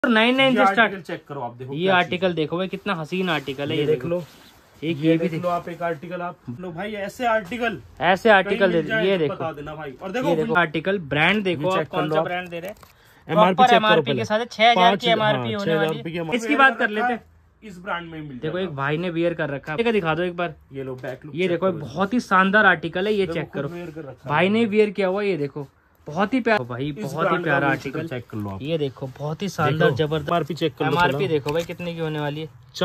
99 से start. Check करो आप, देखो ये आर्टिकल देखो भाई, कितना हसीन आर्टिकल है। ये देख लो, एक ये भी देख लो आप, एक आर्टिकल आप लो भाई, ऐसे आर्टिकल ये देखो, बता देना भाई। और ये देखो आर्टिकल, ब्रांड देखो आप कौन सा ब्रांड दे रहे हैं। एमआरपी के साथ 6000 की एमआरपी होने वाली है। इसकी बात कर लेते हैं, इस ब्रांड में मिल देखो एक भाई ने वियर कर रखा है, दिखा दो एक बार। ये लो बैक लुक, ये देखो बहुत ही शानदार आर्टिकल है, ये चेक करो, भाई ने वियर किया हुआ। ये देखो बहुत ही प्यारा भाई, बहुत ही प्यारा आर्टिकल, चेक कर लो आप। ये देखो बहुत ही शानदार जबरदस्त एमआरपी चेक कर लो। एमआरपी देखो भाई कितने की होने वाली है,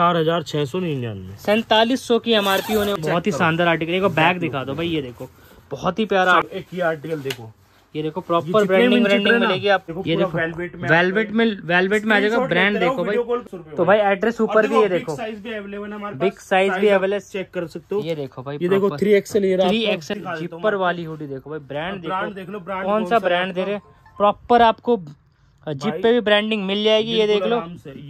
4699, 4700 की एमआरपी होने। बहुत ही शानदार आर्टिकल। देखो बैग दिखा दो भाई, ये देखो बहुत ही प्यारा। एक ये आर्टिकल देखो, ये देखो प्रॉपर ब्रांडिंग मिलेगी आपको। ये देखो वेलवेट में आ जाएगा, ब्रांड देखो भाई। तो भाई एड्रेस ऊपर भी, ये देखो साइज भी अवेलेबल है हमारे पास, बिग साइज भी अवेलेबल, चेक कर सकते हो। ये देखो भाई, ये देखो 3XL, 3XL जिपर वाली हुडी देखो भाई। ब्रांड देख लो, ब्रांड कौन सा ब्रांड दे रहे, प्रॉपर आपको जिप पे भी ब्रांडिंग मिल जाएगी। ये देख लो,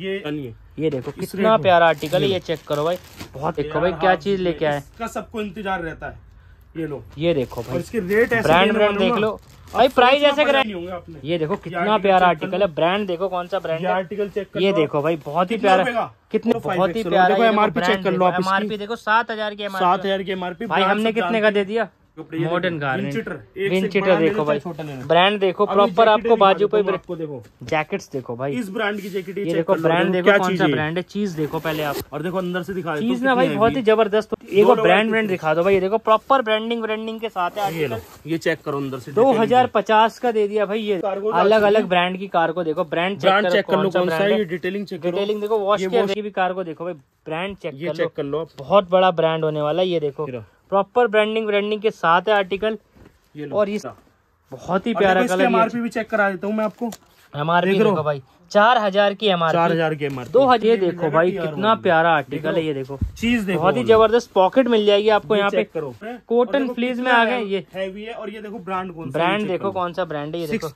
ये देखो कितना प्यारा आर्टिकल है। ये चेक करो भाई, बहुत देखो भाई क्या चीज लेके आए, इसका सबको इंतजार रहता है। ये लो, ये देखो भाई, इसके रेट ऐसे ब्रांड देख लो भाई, प्राइस ऐसे कराए होंगे आपने। ये देखो कितना प्यारा आर्टिकल है, ब्रांड देखो कौन सा ब्रांड है। आर्टिकल चेक कर, ये देखो भाई बहुत ही प्यारा, कितने बहुत ही प्यारा। एमआरपी चेक कर लो आप, एमआरपी देखो 7000 की एमआरपी, 7000 की एमआरपी भाई। हमने कितने का दे दिया, मॉडर्न गारमेंट विंचिटर देखो भाई, ब्रांड देखो प्रॉपर आपको बाजू पे देखो, जैकेट्स देखो भाई, इस ब्रांड की जैकेट। ये देखो ब्रांड देखो कौन सा ब्रांड है। चीज देखो पहले आप, और देखो अंदर से दिखा चीज ना भाई बहुत ही जबरदस्त। एक ब्रांड दिखा दो भाई, ये देखो प्रॉपर ब्रांडिंग के साथ है। ये चेक करो अंदर से, 2050 का दे दिया भाई। ये अलग अलग ब्रांड की कार को देखो, ब्रांड चेक कर लो कौन सा है। डिटेलिंग देखो, वॉश की भी कार को देखो भाई, ब्रांड चेक कर लो। बहुत बड़ा ब्रांड होने वाला है। ये देखो प्रॉपर ब्रांडिंग के साथ है आर्टिकल। और इस बहुत ही प्यारा कलर। एमआरपी भी चेक करा देता हूँ मैं आपको। एमआरपी देखो भाई 4000 की एमआरपी, 4000 की एमआरपी, 2000। ये देखो भाई कितना प्यारा आर्टिकल है। ये देखो चीज देखो, बहुत ही जबरदस्त पॉकेट मिल जाएगी आपको यहाँ पे। कॉटन फ्लीज में आ गए, ये हैवी है। और ये देखो ब्रांड देखो कौन सा ब्रांड है। ये देखो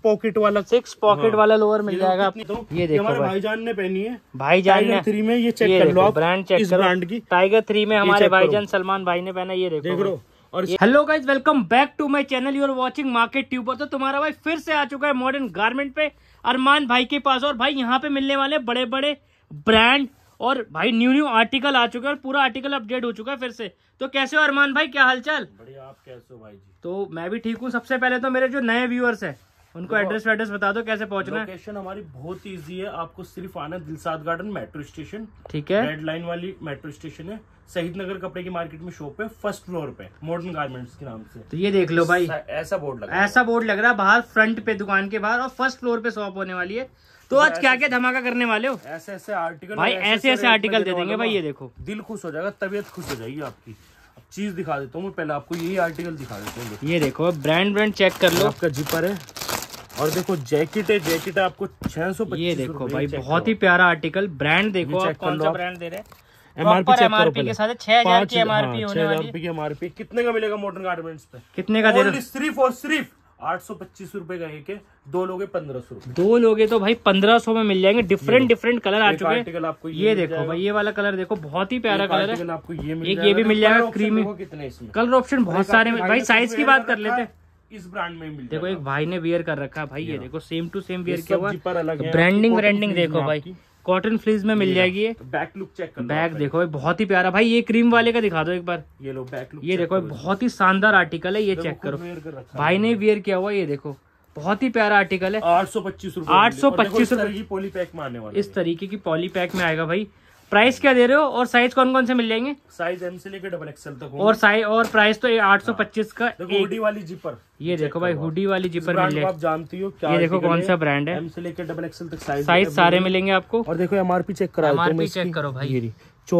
6 पॉकेट वाला लोअर मिल जाएगा आपको। ये देखो हमारे भाईजान ने पहनी है, भाईजान ने 3 में। ये चेक कर लो, ब्रांड चेक करो, ब्रांड की टाइगर 3 में हमारे भाईजान सलमान भाई ने पहना। ये देखो। और hello guys, welcome back to my channel, you are watching market tuber. तो तुम्हारा भाई फिर से आ चुका है मॉडर्न गारमेंट पे, अरमान भाई के पास। और भाई यहाँ पे मिलने वाले बड़े बड़े ब्रांड और भाई न्यू आर्टिकल आ चुके हैं, और पूरा आर्टिकल अपडेट हो चुका है फिर से। तो कैसे हो अरमान भाई, क्या हालचाल? बढ़िया, आप कैसे हो भाई जी? तो मैं भी ठीक हूँ। सबसे पहले तो मेरे जो नए व्यूअर्स है उनको एड्रेस बता दो, कैसे पहुंचना है। लोकेशन हमारी बहुत इजी है, आपको सिर्फ आना दिलसाद गार्डन मेट्रो स्टेशन, ठीक है, रेड लाइन वाली मेट्रो स्टेशन है, शहीद नगर कपड़े की मार्केट में शॉप है, फर्स्ट फ्लोर पे, मॉडर्न गारमेंट्स के नाम से। तो ये देख लो भाई, ऐसा बोर्ड लग रहा है बाहर फ्रंट पे, दुकान के बाहर, और फर्स्ट फ्लोर पे शॉप होने वाली है। तो आज क्या क्या धमाका करने वाले हो? ऐसे आर्टिकल भाई, ऐसे आर्टिकल दे देंगे भाई। ये देखो दिल खुश हो जाएगा, तबीयत खुश हो जाएगी आपकी। अब चीज दिखा देता हूँ मैं, पहले आपको यही आर्टिकल दिखा देता हूँ। ये देखो ब्रांड चेक कर लो, आपका जिपर है। और देखो जैकेट है आपको 625। ये देखो भाई बहुत ही प्यारा आर्टिकल, ब्रांड देखो आप कौन सा ब्रांड दे रहे हैं। एमआरपी के साथ 6000 की एमआरपी होने वाली है। एमआरपी कितने का मिलेगा मॉडर्न गारमेंट्स पे? कितने का दे रहे हो? सिर्फ और सिर्फ 825 रुपए का एक है, 2 लोगे 1500 रुपए। 2 लोगे तो भाई 1500 में मिल जाएंगे। डिफरेंट कलर आ चुके हैं आपको। ये देखो भाई, ये वाला कलर देखो, बहुत ही प्यारा कलर है आपको। ये भी मिल जाएगा क्रीमी। कितने इसमें कलर ऑप्शन बहुत सारे। भाई साइज की बात कर लेते हैं, इस ब्रांड में मिल देखो एक भाई ने वियर कर रखा है भाई। ये देखो सेम टू सेम वियर किया हुआ, ब्रांडिंग देखो भाई, कॉटन फ्लीज में मिल जाएगी। ये बैक लुक चेक कर लो, बैग देखो भाई बहुत ही प्यारा। भाई ये क्रीम वाले का दिखा दो एक बार। ये लो बैक लुक, ये देखो बहुत ही शानदार आर्टिकल है। ये चेक करो, भाई ने वियर किया हुआ। ये देखो बहुत ही प्यारा आर्टिकल है। 825 रुपए, 825 रुपए की पॉली पैक में आने वाला, इस तरीके की पॉली पैक में आएगा भाई। प्राइस क्या दे रहे हो और साइज कौन कौन से मिल जाएंगे? साइज एम से लेकर XXL तक और साइज और प्राइस तो 825 का। हुडी वाली जिपर, ये देखो भाई हुडी वाली जिपर मिल जाएगी। आप जानती हो क्या? ये देखो कौन सा ब्रांड है, एम से लेकर XXL तक साइज सारे मिलेंगे आपको। और देखो एमआरपी चेक करा, एमआरपी चेक करो भाई,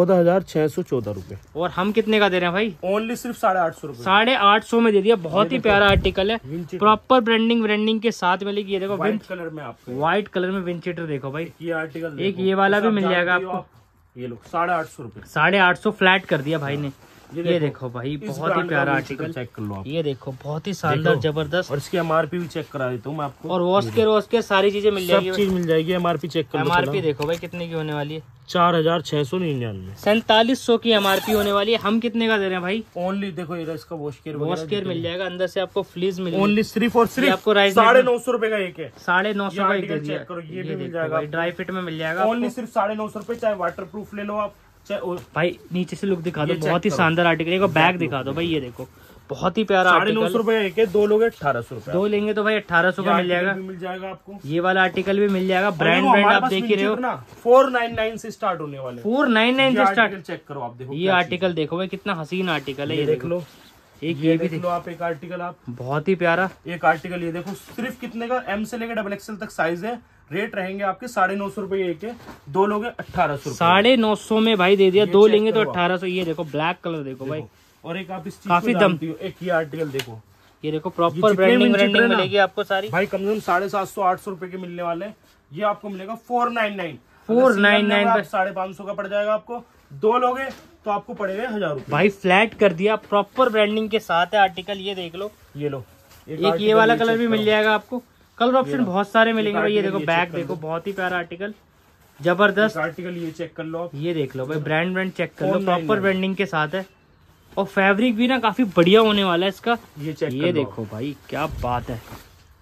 14,614 रुपए। और हम कितने का दे रहे हैं भाई? ओनली सिर्फ 850 रुपए, 850 में दे दिया। बहुत ही प्यारा आर्टिकल है, प्रॉपर ब्रांडिंग के साथ मिलेगी। ये देखो व्हाइट कलर में आपको, व्हाइट कलर में विंचिटर देखो भाई। ये आर्टिकल एक ये वाला भी मिल जाएगा आपको। ये लो 850 रुपए, 850 फ्लैट कर दिया भाई ने। ये देखो भाई बहुत ही प्यारा आर्टिकल, चेक कर लो आप। ये देखो बहुत ही शानदार जबरदस्त। और इसकी MRP भी चेक करा देता हूँ मैं आपको। और वॉश के सारी चीजें मिल जाएगी, सब चीज मिल जाएगी। MRP चेक कर लो। MRP देखो भाई कितने की होने वाली है, 4699, 4700 की MRP होने वाली है। हम कितने का दे रहे हैं भाई? ओनली देखो इसका वॉश केयर मिल जाएगा, अंदर से आपको फ्लीज मिल ओनली सिर्फ और सिर्फ आपको 950 रुपए का एक है। 950 का एक चेक करो, ये भी मिल जाएगा, ड्राई फिट में मिल जाएगा ओनली सिर्फ 950 रुपए। चाहे वाटर प्रूफ ले लो आप, भाई नीचे से लुक दिखा दो, बहुत ही शानदार आर्टिकल है। बैग दिखा दो भाई, ये देखो बहुत ही प्यारा आर्टिकल। 950 रुपए एक है, दो लोगे 1800 रुपए। दो लेंगे तो भाई 1800 का मिल जाएगा आपको। ये वाला आर्टिकल भी मिल जाएगा, ब्रांड आप देख ही रहे हो ना। 499 से स्टार्ट होने वाले, 499 से स्टार्ट। चेक करो आप, देखो ये आर्टिकल देखो भाई कितना हसीन आर्टिकल है, ये देख लो। एक ये भी देख लो आप, एक आर्टिकल आप बहुत ही प्यारा एक आर्टिकल। ये देखो सिर्फ कितने का, M से लेकर XXL तक साइज है। रेट रहेंगे आपके 950 रुपए एक है, दो लोगे 1800। 950 में भाई दे दिया, दो लेंगे तो 1800। ये देखो ब्लैक कलर देखो भाई, और एक आप इस चीज काफी दम। एक ये आर्टिकल देखो, ये देखो प्रॉपर ब्रांडिंग मिलेगी आपको सारी भाई। कम से कम 750-800 रुपए के मिलने वाले हैं। ये आपको मिलेगा 499 550 का पड़ जाएगा आपको। दो लोगे तो आपको पड़ेगा 1000 रुपए भाई। फ्लैट कर दिया, प्रॉपर ब्रांडिंग के साथ है आर्टिकल। ये देख लो, ये लो एक ये वाला कलर भी मिल जाएगा आपको। कलर ऑप्शन बहुत सारे मिलेंगे भाई। ये देखो बैग देखो, बहुत ही प्यारा आर्टिकल, जबरदस्त आर्टिकल। ये चेक कर लो आप, ये देख लो भाई, ब्रांड चेक कर लो, प्रॉपर ब्रांडिंग के साथ है। और फैब्रिक भी ना काफी बढ़िया होने वाला है इसका। ये चेक ये देखो भाई क्या बात है।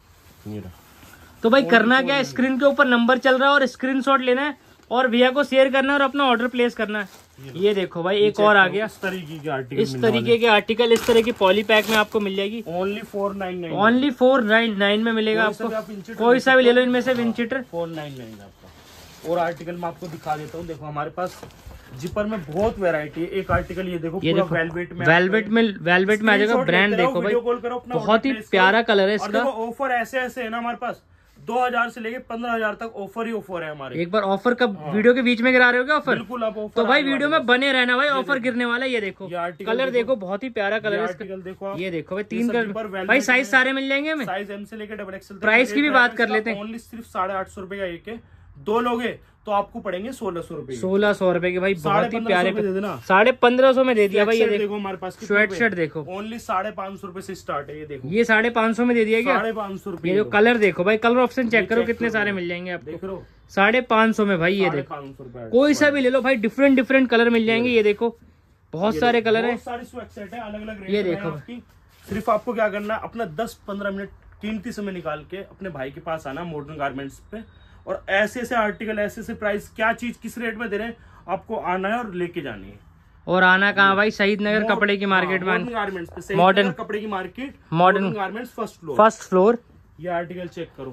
तो भाई करना क्या है, स्क्रीन के ऊपर नंबर चल रहा है और स्क्रीनशॉट लेना है और भैया को शेयर करना है और अपना ऑर्डर प्लेस करना है। ये देखो भाई एक और आ गया, इस तरीके के आर्टिकल इस तरह की पॉली पैक में आपको मिल जाएगी। ओनली 499, ओनली 499 में मिलेगा आपको। कोई सा भी ले लो इनमें से, विंडशीटर 499 आपका। और आर्टिकल मैं आपको दिखा देता हूँ, देखो हमारे पास जिपर में बहुत वैरायटी है। एक आर्टिकल ये देखो, पूरा वेलवेट में आ जाएगा। ब्रांड देखो भाई, बहुत ही प्यारा कलर है इसका। ऑफर ऐसे है ना हमारे पास, 2000 से लेके 15,000 तक ऑफर ही ऑफर है हमारे। एक बार ऑफर का वीडियो के बीच में गिरा रहे हो क्या ऑफर? बिल्कुल आप ऑफर, तो भाई वीडियो में बने रहना भाई, ऑफर गिरने वाला है। ये देखो कलर देखो, बहुत ही प्यारा कलर है इसका। ये देखो भाई 3 कलर भाई, साइज सारे मिल जाएंगे हमें, साइज M से लेकर XXL। प्राइस की भी बात कर लेते हैं। ओनली सिर्फ 850 रुपए का एक है, दो लोगे तो आपको पड़ेंगे 1600 रुपए। 1600 रुपए के भाई, बहुत ही प्यारे। 1550 में दे दिया भाई। ये देखो हमारे पास स्वेट शर्ट देखो, ओनली 550 रुपए से स्टार्ट है। ये देखो ये 550 में दे दिया क्या? 550 रुपए। ये जो कलर देखो भाई, कलर ऑप्शन चेक करो कितने सारे मिल जाएंगे आपको। 550 में भाई। ये देखो कोई सा भी ले लो भाई, डिफरेंट कलर मिल जाएंगे। ये देखो बहुत सारे कलर है, सारी स्वेट शर्ट है अलग अलग। ये देखो सिर्फ आपको क्या करना है, अपना 10-15 मिनट कीमती समय निकाल के अपने भाई के पास आना मॉडर्न गारमेंट्स पे, और ऐसे आर्टिकल ऐसे प्राइस, क्या चीज किस रेट में दे रहे हैं आपको आना है और लेके जानी है। और आना कहाँ भाई? शहीद नगर कपड़े की मार्केट में, मॉडर्न गारमेंट्स पे, मॉडर्न कपड़े की market, modern garments first floor. ये आर्टिकल चेक करो,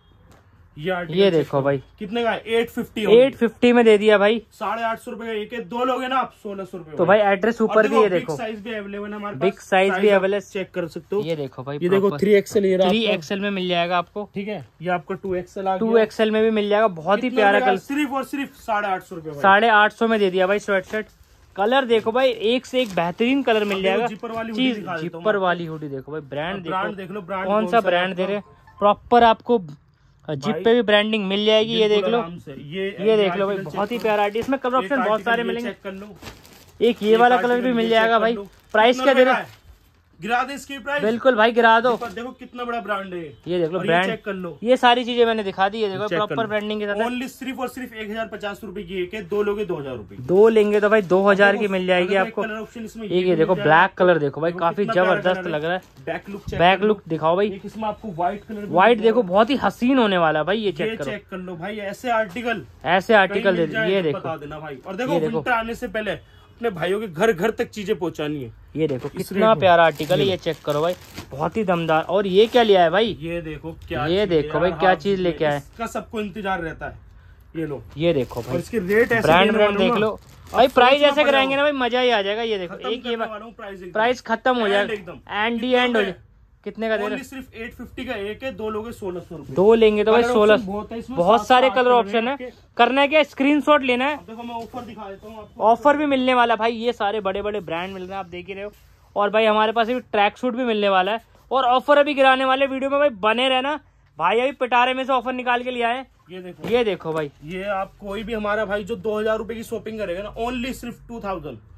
ये देखो भाई कितने का? 850 में दे दिया भाई। 850 रुपए का एक है, दो लोगे ना आप 1600 रुपए। तो भाई एड्रेस ऊपर भी, ये देखो साइज भी अवेलेबल है हमारे पास, बिग साइज भी अवेलेबल, चेक कर सकते हो। ये देखो भाई, ये देखो 3XL, 3XL में मिल जाएगा आपको। ठीक है, ये आपको 2XL आ गया, 2XL में भी मिल जाएगा। बहुत ही प्यारा कलर, सिर्फ और सिर्फ 850 रुपए। 850 में दे दिया भाई स्वेट शर्ट। कलर देखो भाई, एक से एक बेहतरीन कलर मिल जाएगा। जिपर वाली हुडी देखो भाई, ब्रांड देख लो, ब्रांड कौन सा ब्रांड दे रहे हैं प्रॉपर आपको। जिप पे भी ब्रांडिंग मिल जाएगी। ये देख लो, ये देख लो भाई, बहुत ही प्यारा आर्टिकल। इसमें कलर ऑप्शन बहुत सारे मिलेंगे। चेक कर लो, एक ये वाला कलर भी मिल जाएगा भाई। प्राइस क्या दे रहे हैं? गिरा दे इसकी प्राइस, बिल्कुल भाई गिरा दो। देखो कितना बड़ा ब्रांड है ये देख लो, ब्रांड चेक कर लो। ये सारी चीजें मैंने दिखा दी है, देखो प्रॉपर ब्रांडिंग के साथ। ओनली सिर्फ और सिर्फ 1050 रुपए की एक है, दो लोगे 2000 रुपए। दो लेंगे तो भाई 2000 की मिल जाएगी आपको। कलर ऑप्शन इसमें ये देखो ब्लैक कलर देखो भाई, काफी जबरदस्त लग रहा है। बैक लुक दिखाओ भाई, इसमें आपको व्हाइट कलर, व्हाइट देखो बहुत ही हसीन होने वाला है भाई। ये चेक कर लो भाई, ऐसे आर्टिकल दे दिए। ये देखो बता देना भाई। और देखो विंटर आने से पहले अपने भाइयों के घर तक चीजें पहुंचानी है। ये देखो कितना प्यारा आर्टिकल है, ये चेक करो भाई, बहुत ही दमदार। और ये क्या लिया है भाई? ये देखो क्या, ये देखो भाई क्या चीज लेके आए, इसका सबको इंतजार रहता है। ये लो, ये देखो भाई, इसके रेट ऐसे, ब्रांड देख लो भाई, प्राइस ऐसे कराएंगे ना भाई, मजा ही आ जाएगा। ये देखो एक ये प्राइस खत्म हो जाएगा, एंड हो जाए। कितने का दे रहे? सिर्फ 850 का एक है, दो लोगे 1600 रुपए। दो लेंगे तो भाई 1600। बहुत सारे कलर ऑप्शन है, करना है क्या? स्क्रीनशॉट लेना है। देखो मैं ऑफर दिखा देता हूँ आपको, ऑफर भी मिलने वाला भाई। ये सारे बड़े बड़े ब्रांड मिल रहे हैं, आप देख ही रहे हो। और भाई हमारे पास अभी ट्रैक सूट भी मिलने वाला है, और ऑफर अभी गिराने वाले। वीडियो में भाई बने रहना। भाई अभी पिटारे में से ऑफर निकाल के लिया है। ये देखो भाई, ये आप कोई भी हमारा भाई जो 2000 रुपए की शॉपिंग करेगा ना, ओनली सिर्फ 2000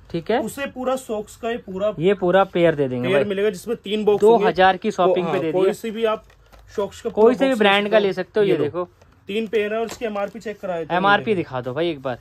ठीक है, उसे पूरा सॉक्स का ये पूरा पेयर दे देंगे, पेयर मिलेगा जिसमें 3 बॉक्स 2000 की शॉपिंग पे दे दिया। कोई से भी आप सॉक्स का कोई से भी ब्रांड का ले सकते हो। ये देखो 3 पेयर है और इसकी एमआरपी चेक कराए, एमआरपी दिखा दो भाई एक बार।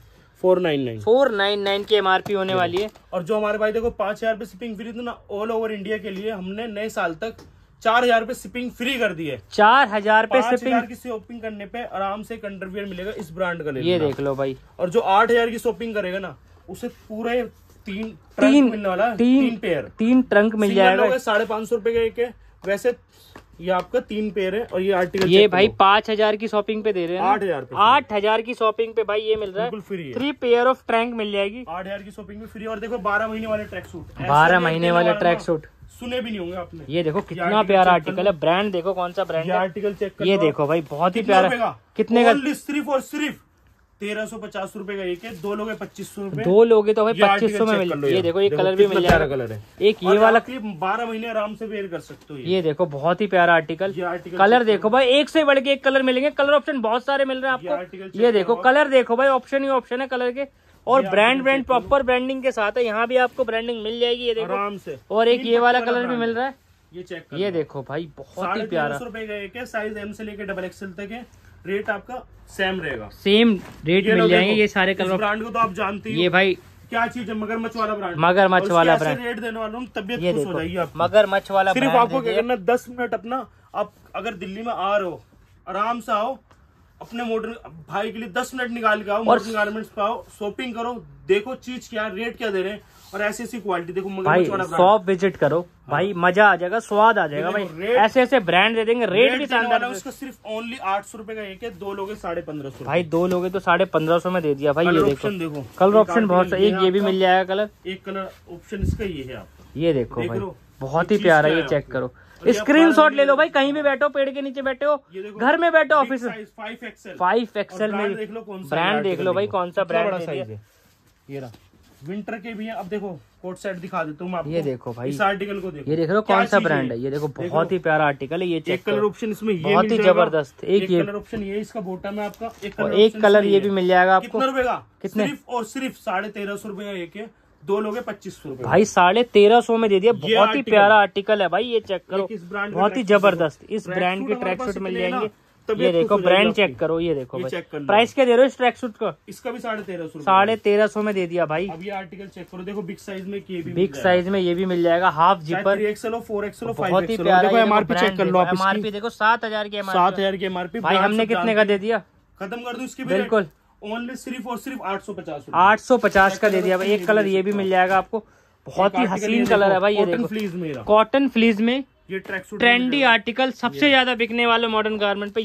499 की एमआरपी होने वाली है। और जो हमारे भाई देखो 5000 पे शिपिंग फ्री, तो ना ऑल ओवर इंडिया के लिए हमने नए साल तक 4000 पे शिपिंग फ्री कर दी है। 4000 पे शिपिंग की शॉपिंग करने पे आराम से एक अंडरवियर मिलेगा इस ब्रांड का, ये देख लो भाई। और जो 8000 की शॉपिंग करेगा ना, उसे पूरे 3 ट्रंक मिलने वाला है, 3 पेयर, 3 ट्रंक मिल जाएगा। 550 रुपए का एक है, वैसे ये आपका 3 पेयर है। और ये आर्टिकल ये भाई 5000 की शॉपिंग पे दे रहे हैं, 8000 की शॉपिंग पे भाई ये मिल रहा है, फ्री 3 पेयर ऑफ ट्रंक मिल जाएगी 8000 की शॉपिंग में फ्री। और देखो 12 महीने वाले ट्रैक सूट, 12 महीने वाले ट्रैक सूट सुने भी नहीं होंगे आपने। ये देखो कितना प्यारा आर्टिकल है। ब्रांड देखो कौन सा ब्रांड है, आर्टिकल चेक कर ये देखो भाई, बहुत ही प्यारा। कितने का? सिर्फ और सिर्फ 1350 रुपए का एक है, 2 लोगे 2500 रुपए, 2 लोगे तो भाई 2500 में मिल। ये देखो ये कलर भी मिल जाएगा, कलर है एक ये वाला, 12 महीने आराम से वेयर कर सकते हो। ये देखो बहुत ही प्यारा आर्टिकल। कलर देखो भाई, एक से बढ़ के एक कलर मिलेंगे, कलर ऑप्शन बहुत सारे मिल रहे हैं आपको। ये देखो कलर देखो भाई, ऑप्शन ही ऑप्शन है कलर के। और ब्रांड प्रॉपर ब्रांडिंग के साथ है, यहाँ भी आपको ब्रांडिंग मिल जाएगी, ये देखो आराम से। और एक ये वाला कलर भी मिल रहा है, ये चेक ये देखो भाई बहुत ही प्यारा। 1350 रुपए का एक है, साइज एम से लेकर डबल एक्सएल तक है, रेट आपका सेम रहेगा, सेम रेट मिल जाएंगे ये सारे कलर। ब्रांड को तो आप जानते ही, ये भाई क्या चीज है, मगरमच्छ वाला ब्रांड, मगरमच्छ वाला ब्रांड, रेट देने वाला हूँ, तबियत खुश हो जाएगी आप। मगरमच्छ वाला सिर्फ आपको क्या करना, 10 मिनट अपना, आप अगर दिल्ली में आ रहे हो आराम से आओ, अपने मॉडर्न भाई के लिए 10 मिनट निकाल के आओ, मॉडर्न गारमेंट्स पे आओ, शॉपिंग करो, देखो चीज क्या रेट क्या दे रहे हैं, और ऐसी क्वालिटी देखो। भाई शॉप विजिट करो भाई, मजा आ जाएगा, स्वाद आ जाएगा भाई। ऐसे ब्रांड दे देंगे, रेट भी शानदार है। उसका सिर्फ ओनली 800 रुपए का एक है, 2 लोगे 1550 भाई, 2 लोगे तो 1550 में दे दिया भाई। ये देखो कलर ऑप्शन बहुत सही, एक ये भी मिल जाएगा कलर, एक कलर ऑप्शन इसका ये है आपका। ये देखो भाई बहुत ही प्यारा, ये चेक करो, स्क्रीनशॉट ले लो भाई, कहीं भी बैठो, पेड़ के नीचे बैठे हो, घर में बैठो, ऑफिस में। 5XL में ब्रांड देख लो भाई, कौन सा ब्रांड है। ये रहा विंटर के भी है। अब देखो कोट सेट दिखा देता हूँ आपको, ये देखो भाई इस आर्टिकल को देखो, ये देख लो कौन सा ब्रांड है, ये देखो बहुत ही प्यारा आर्टिकल है। ये चेक कलर ऑप्शन इसमें ये बहुत ही जबरदस्त, एक ये कलर ऑप्शन ये इसका बॉटम है आपका, एक कलर ये भी मिल जाएगा आपको। कितने रुपए का? कितने? सिर्फ और सिर्फ 1350 रुपए का एक है, 2 लोगे 2500 रुपए भाई, 1350 में दे दिया। बहुत ही प्यारा आर्टिकल है भाई, ये चेक करो, बहुत ही जबरदस्त। इस ब्रांड के ट्रैक सूट मिल जाएंगे। ये देखो ब्रांड चेक करो, ये देखो भाई, प्राइस क्या दे रहे हो इस ट्रैक सूट का? इसका भी 1350, 1350 में दे दिया भाई। अब ये आर्टिकल चेक करो, देखो बिग साइज में बिग साइज में ये भी मिल जाएगा, half zipper, 3XL 4XL 5XL। बहुत ही प्यारा। एमआरपी चेक कर लो आप, एमआरपी देखो 7000 की एमआरपी, 7000 की एमआरपी भाई। हमने कितने का दे दिया? खत्म कर दूं इसकी बिल्कुल, ओनली सिर्फ और सिर्फ 850 850 का दे दिया भाई। एक कलर ये भी मिल जाएगा आपको, बहुत ही हसीन कलर है भाई। ये देखो कॉटन फ्लीज में ये ट्रैक सूट, ट्रेंडी आर्टिकल, सबसे ज्यादा बिकने वाले मॉडर्न गारमेंट पे।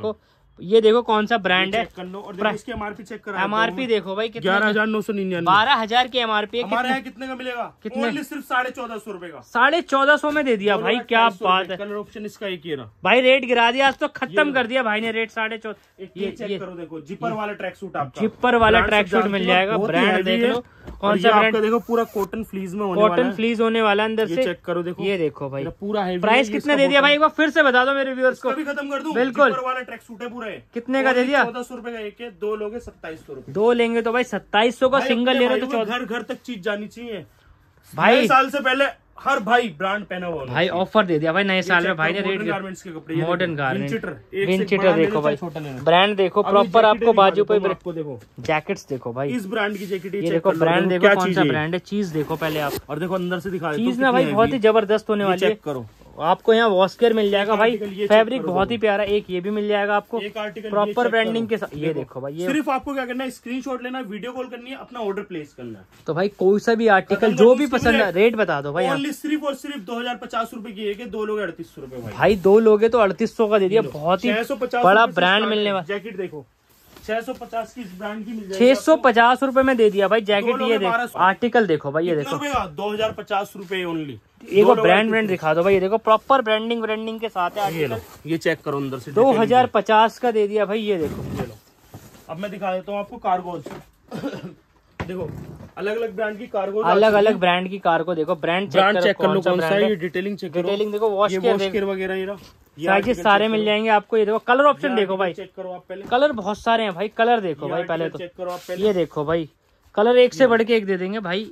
ये देखो कौन सा ब्रांड है। और इसकी एमआरपी चेक करा, एमआरपी देखो भाई, 11,999, 12,000 की एमआरपी है। हमारे यहाँ कितने का मिलेगा? कितने? सिर्फ 1450 रुपए का, 1450 में दे दिया भाई। क्या बात है, कलर ऑप्शन इसका एक ही रहा भाई। रेट गिरा दिया आज तो, खत्म कर दिया भाई ने रेट। 1450। ये चेक करो, देखो जिपर वाला ट्रैक सूट, आपका जिपर वाला ट्रैक सूट मिल जाएगा। ब्रांड देख लो कौन सा ब्रांड, देखो पूरा कॉटन फ्लीज में होने कॉटन फ्लीज होने वाला अंदर से। चेक करो, देखो ये देखो भाई पूरा है। प्राइस कितने दे दिया भाई? एक बार फिर से बता दो मेरे व्यूअर्स को। खत्म कर दूं, बिल्कुल। जिपर वाला ट्रैक सूट है पूरा, कितने का दे दिया? 1400 रुपए का एक है, 2 लोगे 2700 रुपए। 2 लेंगे तो भाई 2700 का सिंगल ले रहे तो घर घर तक चीज जानी चाहिए भाई। साल से पहले हर भाई ब्रांड पहना हुआ भाई, ऑफर दे दिया भाई नए साल में भाई ने। रेट गारमेंट्स के कपड़े, मॉडर्न गारमेंट, विंचिटर देखो भाई, ब्रांड देखो प्रॉपर आपको बाजू पे। आपको देखो जैकेट्स देखो भाई, इस ब्रांड की जैकेट, ये देखो ब्रांड देखो कौन सा ब्रांड है। चीज देखो पहले आप, और देखो अंदर से दिखा चीज ना भाई बहुत ही जबरदस्त होने वाली है। चेक करो, आपको यहाँ वॉशकेयर मिल जाएगा भाई, फैब्रिक बहुत ही प्यारा। एक ये भी मिल जाएगा आपको प्रॉपर ब्रांडिंग के साथ। ये देखो भाई, ये सिर्फ आपको क्या करना है, स्क्रीनशॉट लेना, वीडियो कॉल करनी है, अपना ऑर्डर प्लेस करना है। तो भाई कोई सा भी आर्टिकल जो भी पसंद है, रेट बता दो भाई। ओनली सिर्फ और सिर्फ 2050 रुपए की है, 2 लोग 3800 रुपए भाई। 2 लोगे तो 3800 का दे दिया। बहुत ही बड़ा ब्रांड मिलने वाला। जैकेट देखो 650 की इस ब्रांड की मिल जाएगी, 650 रुपए में दे दिया भाई जैकेट। ये देखो आर्टिकल देखो भाई, ये देखो 2050 रुपए ओनली। एक ब्रांड दिखा दो भाई, ये देखो प्रॉपर ब्रांडिंग के साथ है। ये चेक करो अंदर से, 2050 का दे दिया भाई। ये देखो, अब मैं दिखा देता हूँ आपको कार्गोज। देखो अलग अलग ब्रांड की कार्गो, अलग ब्रांड की कार्गो देखो। ब्रांड चेक कर लो कौन सा है। डिटेलिंग चेक करो, डिटेलिंग देखो, वॉशकेयर वगैरह साइजेस सारे मिल जाएंगे आपको। ये देखो कलर ऑप्शन देखो भाई, चेक करो आप पहले। कलर बहुत सारे हैं भाई, कलर देखो भाई पहले तो। चेक करो आप पहले। ये देखो भाई, कलर एक से बढ़ के एक दे देंगे भाई।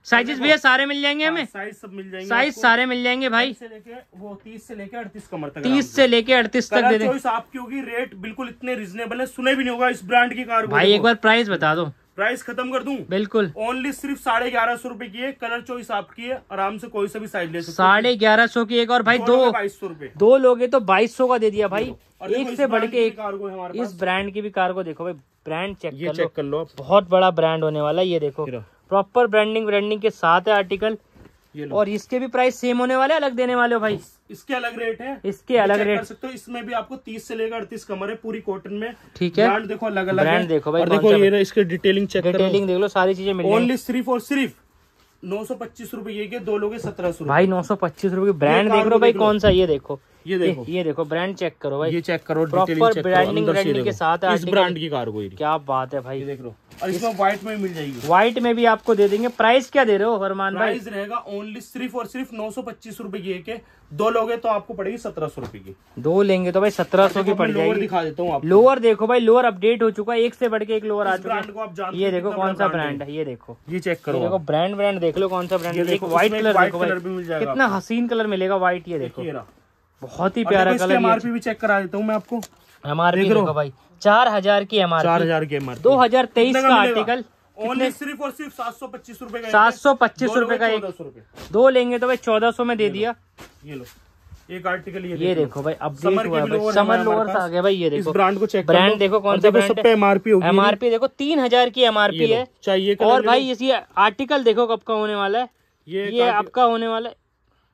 साइजेस भैया सारे मिल जाएंगे हमें? साइज सब मिल जाएंगे, साइज सारे मिल जाएंगे भाई। से लेके वो 30 से लेके 38 कमर तक, 30 से लेके 38 तक दे दें। चॉइस आपकी होगी। रेट बिल्कुल इतने रिजनेबल है, सुने भी नहीं होगा इस ब्रांड की कार। भाई एक बार प्राइस बता दो। प्राइस खत्म कर दूं? बिल्कुल। ओनली सिर्फ 1150 रुपए की है। कलर चॉइस आपकी है, आराम से कोई सा भी साइज ले सकते। 1150 की एक। और भाई 2200 रुपए। 2 लोगे तो 2200 का दे दिया भाई। एक से बढ़ के एक। हमारे इस ब्रांड की भी कार को देखो भाई, ब्रांड चेक कर लो। बहुत बड़ा ब्रांड होने वाला है ये देखो, प्रॉपर ब्रांडिंग के साथ है आर्टिकल। और इसके भी प्राइस सेम होने वाले, अलग देने वाले हो भाई? इसके अलग रेट है, इसके अलग रेट कर सकते हो। इसमें भी आपको 30 से लेकर 38 कमर है, पूरी कॉटन में। ठीक है, ब्रांड देखो अलग अलग ब्रांड देखो भाई। और देखो ये इसके डिटेलिंग चेक करो, डिटेलिंग देख लो, सारी चीजें मिल ओनली सिर्फ और सिर्फ 925 रुपए के, 2 लोगे 1700 भाई। 925 रुपए की ब्रांड देख लो भाई, कौन सा? ये देखो, ये देखो ब्रांड चेक करो भाई, ये चेक करो, प्रॉपर ब्रांडिंग के साथ है इस ब्रांड की कार को। क्या बात है भाई, देख लो। और इसमें व्हाइट में मिल जाएगी, व्हाइट में भी आपको दे देंगे। प्राइस क्या दे रहे हो अरमान भाई? प्राइस रहेगा ओनली सिर्फ और सिर्फ 925 रुपए की एक है। 2 लोगे तो आपको पड़ेगी 1700 रुपए की। 2 लेंगे तो भाई 1700 की पड़ जाएगी। दिखा देता हूँ। लोअर देखो भाई, लोअर अपडेट हो चुका है, एक से बढ़ के एक लोअर आ चुका है। आप जानते ये देखो कौन सा ब्रांड है, ये देखो, ये चेक करो। देखो ब्रांड देख लो कौन सा ब्रांड है। एक व्हाइट कलर देखो भाई, कितना हसीन कलर मिलेगा व्हाइट। ये देखो बहुत ही प्यारा कलर। एमआरपी भी चेक करा देता हूँ मैं आपको। एमआरपी देखो भाई, 4000 की एमआरपी, 4000 की एमआरपी, 2023 का आर्टिकल। ओनली सिर्फ और सिर्फ 725 रुपए का, 725 रुपए का एक। 2 लेंगे तो भाई 1400 में दे दिया। ये लो एक आर्टिकल, ये देखो भाई अपडेट हुआ है, समर लोअर आ गया भाई। ये देखो ब्रांड को चेक, ब्रांड देखो कौन सा ब्रांड है। एमआरपी होगी, एमआरपी देखो 3000 की एमआरपी है चाहिए। और भाई इसी आर्टिकल देखो कब का होने वाला है, ये आपका होने वाला है,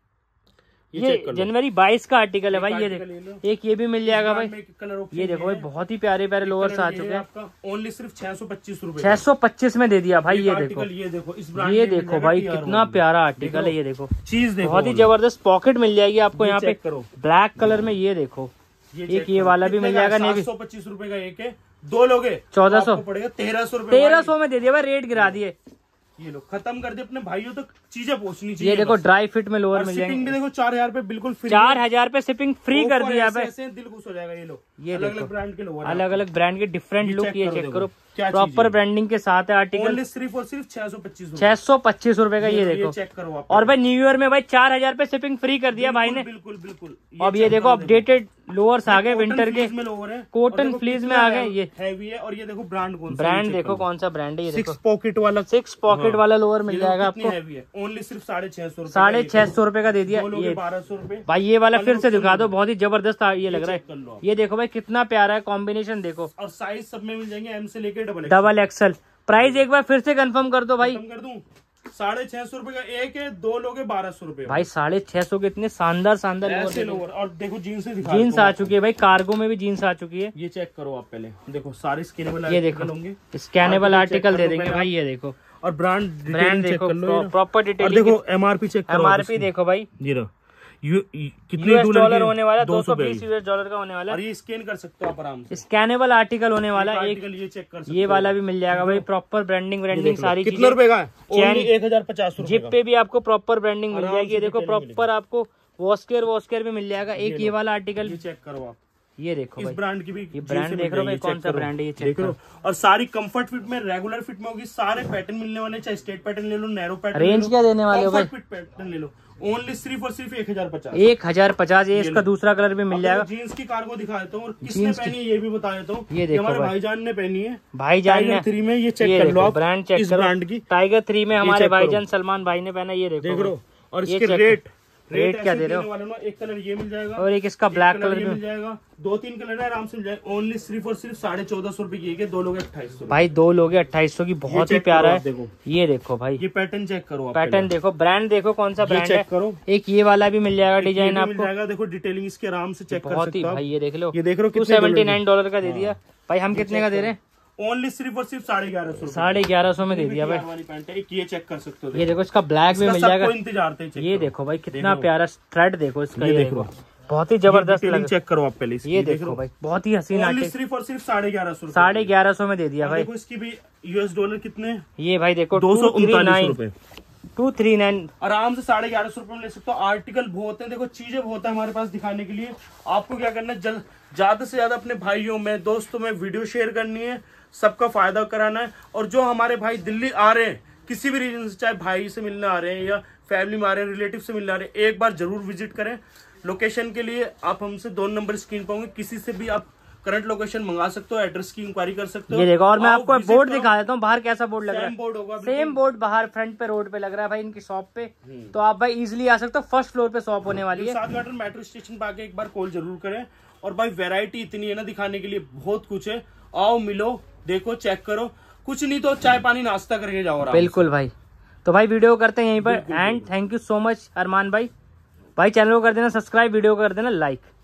ये जनवरी 22 का आर्टिकल है भाई। ये देखो एक ये भी मिल जाएगा भाई। ये देखो भाई बहुत ही प्यारे प्यारे लोअर्स आ चुके हैं। ओनली सिर्फ 625 रुपए, 625 में दे दिया भाई। ये देखो, ये देखो भाई कितना प्यारा आर्टिकल है। ये देखो चीज बहुत ही जबरदस्त पॉकेट मिल जाएगी आपको यहाँ पे ब्लैक कलर में। ये देखो एक ये वाला भी मिल जाएगा। 725 रुपए का एक है, 2 लोगे 1400 पड़ेगा 1300 1300 में दे दिया भाई, रेट गिरा दिए। ये लोग खत्म कर दे, अपने भाइयों तक चीजें पहुंचनी चाहिए। ये देखो ड्राई फिट में लोअर मिल जाएंगे। भी देखो 4000 पे बिल्कुल फ्री, 4000 पे शिपिंग फ्री कर दिया है। दिल खुश हो जाएगा। ये लोग ये अलग अलग ब्रांड के लोअर, अलग अलग ब्रांड के डिफरेंट लुक। ये चेक करो, प्रॉपर ब्रांडिंग के साथ है आर्टिकल। सिर्फ और सिर्फ 625 रुपए का। ये देखो चेक करो आप। और भाई न्यू ईयर में भाई 4000 पे शिपिंग फ्री कर दिया भाई ने। बिल्कुल बिल्कुल। अब ये देखो अपडेटेड लोअर्स आ गए विंटर के, कॉटन फ्लीज में आ गए। ये हैवी है। और ये देखो ब्रांड देखो कौन सा ब्रांड है। ये देखो 6 पॉकेट वाला लोअर मिल जाएगा आपको। ओनली सिर्फ 650 650 रुपए का दे दिया। ये 1200 रुपए भाई। ये वाला फिर से दिखा दो, बहुत ही जबरदस्त ये लग रहा है। ये देखो भाई कितना प्यारा है कॉम्बिनेशन देखो। और साइज सब में मिल जाएंगे, एम से लेकर डबल एक्सएल। प्राइस एक बार फिर से कंफर्म कर दो भाई। कर दूं 650 रुपए का एक है, 2 लोगे 1200 रुपए भाई। 650 के इतने शानदार लोअर। और देखो जीन्स आ चुकी है भाई, कार्गो में भी जीन्स आ चुकी है। ये चेक करो आप पहले, देखो सारे स्कैनेबल। ये देखो स्कैनेबल आर्टिकल दे देंगे भाई। ये देखो और ब्रांड देखो प्रॉपर डिटेल। देखो एमआरपी चेक करो, एमआरपी देखो भाई। कितने डॉलर होने वाला है, $220 का होने वाला है। और ये स्कैन कर सकते हो आप आराम से। स्कैनेबल आर्टिकल होने वाला है। ये चेक कर सकते हो, ये वाला भी मिल जाएगा भाई, प्रॉपर ब्रांडिंग सारी चीजें। कितने रुपए का है? 1050 रुपए। जिप पे भी आपको प्रॉपर ब्रांडिंग मिल जाएगी। देखो प्रॉपर आपको वॉशकेयर भी मिल जाएगा। एक ये वाला आर्टिकल चेक करो आप। ये देखो इस ब्रांड की भी ये ब्रांड देख रहे हो भाई, कौन सा ब्रांड है ये चेक करो। और सारी कंफर्ट फिट में, रेगुलर फिट में होगी। सारे पैटर्न मिलने वाले, चाहे स्ट्रेट पैटर्न ले लो, नैरो पैटर्न। रेंज क्या देने वाले हो भाई? फिट पैटर्न ले लो, ओनली सिर्फ और सिर्फ 1050। 1050। ये इसका दूसरा कलर भी मिल जाएगा। जीन्स की कार को दिखा देता हूँ, और किसने पहनी है ये भी बता देता हूँ। ये देखो हमारे भाईजान ने पहनी है, भाईजान ने 3 में। ये चेक कर लो आप, ब्रांड चेक इस ब्रांड की टाइगर 3 में हमारे भाईजान सलमान भाई ने पहना। ये देखो देख लो। और इसके रेट क्या दे रहे हो? एक कलर ये मिल जाएगा, और एक इसका ब्लैक कलर मिल जाएगा। 2-3 कलर है, आराम से मिल जाएगा। ओनली सिर्फ और सिर्फ 1450 रुपए की। 2 लोग 2800 भाई। 2 लोग 2800 की। बहुत ही प्यारा है। ये देखो भाई, ये पैटर्न चेक करो, पैटर्न देखो। ब्रांड देखो कौन सा ब्रांड चेक करो। एक ये वाला भी मिल जाएगा, डिजाइन आपको। देखो डिटेलिंग इसके आराम से चेक कर सकते हो भाई। ये देख लो, ये देख लो $279 का दे दिया भाई। हम कितने का दे रहे हैं? ओनली सिर्फ और सिर्फ 1150। 1150 में दे दिया भाई। ये चेक कर सकते हो। ये देखो इसका ब्लैक भी मिल जाएगा। इंतजार थे। ये देखो भाई कितना प्यारा थ्रेड देखो इसका। ये देखो बहुत ही जबरदस्त लग। चेक करो आप पहले। ये देखो भाई बहुत ही हसीन आर्टिकल। सिर्फ और सिर्फ 1150। 1150 में दे दिया भाई। देखो इसकी भी $US कितने? ये भाई देखो 239 रुपए। 239 आराम से 1150 रुपए में ले सकते हो। आर्टिकल बहुत है, देखो चीजें बहुत है हमारे पास दिखाने के लिए। आपको क्या करना है, ज्यादा से ज्यादा अपने भाइयों में, दोस्तों में वीडियो शेयर करनी है, सबका फायदा कराना है। और जो हमारे भाई दिल्ली आ रहे हैं, किसी भी रीजन से, चाहे भाई से मिलने आ रहे हैं या फैमिली में आ रहे हैं, रिलेटिव से मिलने आ रहे हैं, एक बार जरूर विजिट करें। लोकेशन के लिए आप हमसे 2 नंबर स्क्रीन पर होंगे, किसी से भी आप करंट लोकेशन मंगा सकते हो, एड्रेस की इंक्वायरी कर सकते हो। ये देखो, और मैं आपको बोर्ड दिखा देता हूँ बाहर कैसा बोर्ड लग रहा है। बोर्ड होगा, सेम बोर्ड बाहर फ्रंट पे रोड पे लग रहा है भाई इनकी शॉप पे। तो आप भाई इजिली आ सकते हो, फर्स्ट फ्लोर पे शॉप होने वाली है। 7 गार्डन मेट्रो स्टेशन पे आके एक बार कॉल जरूर करें। और भाई वैरायटी इतनी है ना, दिखाने के लिए बहुत कुछ है। आओ, मिलो, देखो, चेक करो, कुछ नहीं तो चाय पानी नाश्ता करके जाओ। बिल्कुल भाई। तो भाई वीडियो करते हैं यहीं पर and thank you so much Arman भाई। चैनल को कर देना सब्सक्राइब, वीडियो को कर देना लाइक।